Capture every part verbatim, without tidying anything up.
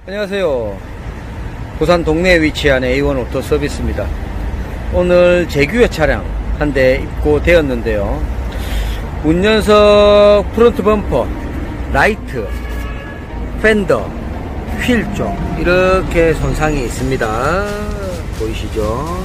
안녕하세요. 부산 동네에 위치한 에이원 오토 서비스입니다. 오늘 제규어 차량 한 대 입고되었는데요. 운전석 프론트 범퍼, 라이트, 펜더, 휠 쪽 이렇게 손상이 있습니다. 보이시죠?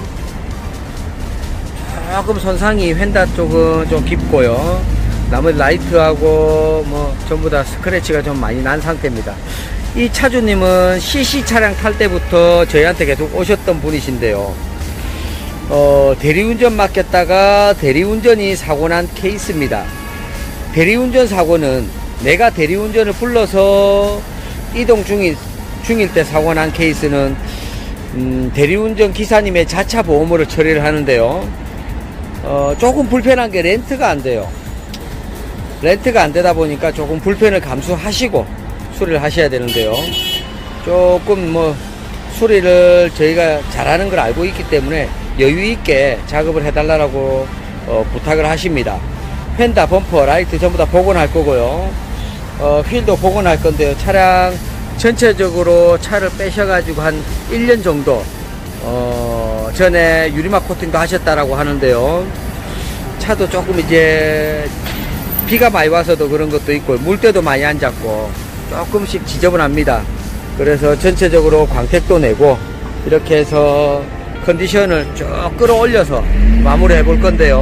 조금 손상이 휀다 쪽은 좀 깊고요. 나머지 라이트하고 뭐 전부 다 스크래치가 좀 많이 난 상태입니다. 이 차주님은 씨씨 차량 탈 때부터 저희한테 계속 오셨던 분이신데요. 어, 대리운전 맡겼다가 대리운전이 사고난 케이스입니다. 대리운전 사고는 내가 대리운전을 불러서 이동 중일, 중일 때 사고난 케이스는 음, 대리운전 기사님의 자차 보험으로 처리를 하는데요. 어, 조금 불편한 게 렌트가 안 돼요. 렌트가 안 되다 보니까 조금 불편을 감수하시고 수리를 하셔야 되는데요. 조금 뭐 수리를 저희가 잘하는 걸 알고 있기 때문에 여유 있게 작업을 해달라고 어, 부탁을 하십니다. 펜더, 범퍼, 라이트 전부 다 복원할 거고요. 어, 휠도 복원할 건데요. 차량 전체적으로 차를 빼셔가지고 한 일 년 정도 어, 전에 유리막 코팅도 하셨다라고 하는데요. 차도 조금 이제 비가 많이 와서도 그런 것도 있고 물때도 많이 안 잡고 조금씩 지저분합니다. 그래서 전체적으로 광택도 내고 이렇게 해서 컨디션을 쭉 끌어올려서 마무리 해볼 건데요.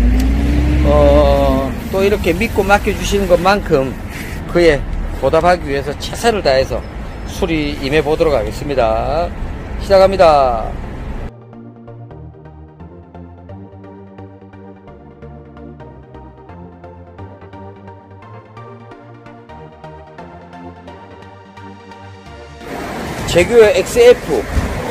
어, 또 이렇게 믿고 맡겨주시는 것만큼 그에 보답하기 위해서 최선을 다해서 수리 임해 보도록 하겠습니다. 시작합니다. 제규어 엑스에프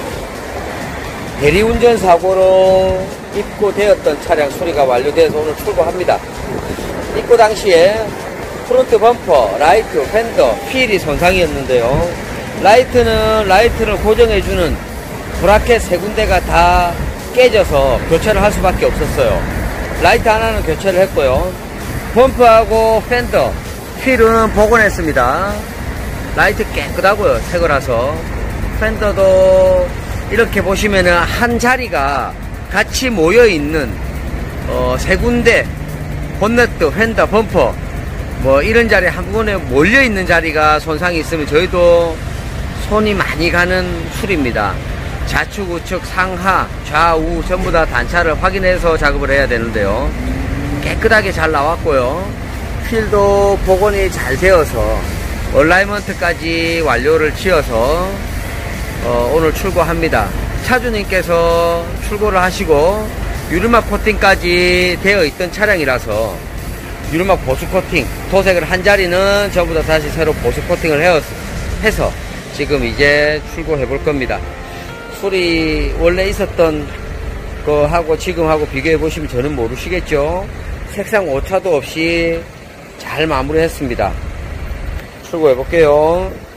대리운전 사고로 입고되었던 차량 수리가 완료돼서 오늘 출고합니다. 입고 당시에 프론트 범퍼, 라이트, 펜더, 휠이 손상이었는데요. 라이트는 라이트를 고정해주는 브라켓 세 군데가 다 깨져서 교체를 할 수밖에 없었어요. 라이트 하나는 교체를 했고요. 범퍼하고 펜더, 휠은 복원했습니다. 라이트 깨끗하고요. 새 거라서. 펜더도 이렇게 보시면은 한 자리가 같이 모여있는 어, 세 군데 본네트, 펜더, 범퍼 뭐 이런 자리 한꺼번에 몰려있는 자리가 손상이 있으면 저희도 손이 많이 가는 수리입니다. 좌측, 우측, 상하, 좌우 전부 다 단차를 확인해서 작업을 해야 되는데요. 깨끗하게 잘 나왔고요. 휠도 복원이 잘 되어서 얼라이먼트까지 완료를 지어서 어, 오늘 출고합니다. 차주님께서 출고를 하시고 유리막 코팅까지 되어 있던 차량이라서 유리막 보수 코팅, 도색을 한 자리는 전부 다 다시 새로 보수 코팅을 해서 지금 이제 출고해 볼 겁니다. 수리 원래 있었던 거하고 지금하고 비교해 보시면 저는 모르시겠죠. 색상 오차도 없이 잘 마무리했습니다. 출고해 볼게요.